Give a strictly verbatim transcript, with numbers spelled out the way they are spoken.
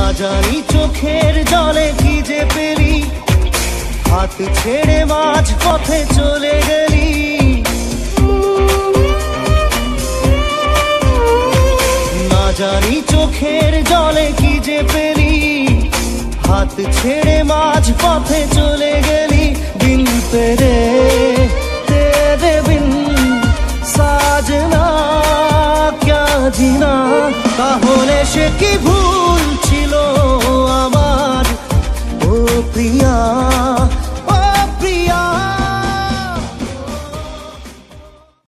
জানি চোখের জলে কি যে পেলি, হাত ছেড়ে মাঝ পথে চলে গেলি। না জানি চোখের জলে কি যে পেলি, হাত ছেড়ে মাঝ পথে চলে গেলি। বিন তেরে তেরে বিন সাজনা ক্যা জিনা, তাহলে সে কি ভুল ছিল আমার ও প্রিয়া।